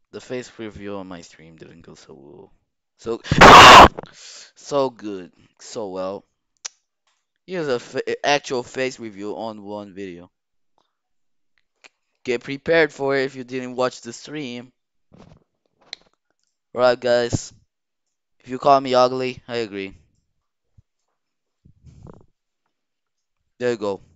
The face review on my stream didn't go so so good, so well. Here's a actual face review on one video. Get prepared for it if you didn't watch the stream. Right, guys? If you call me ugly, I agree. There you go.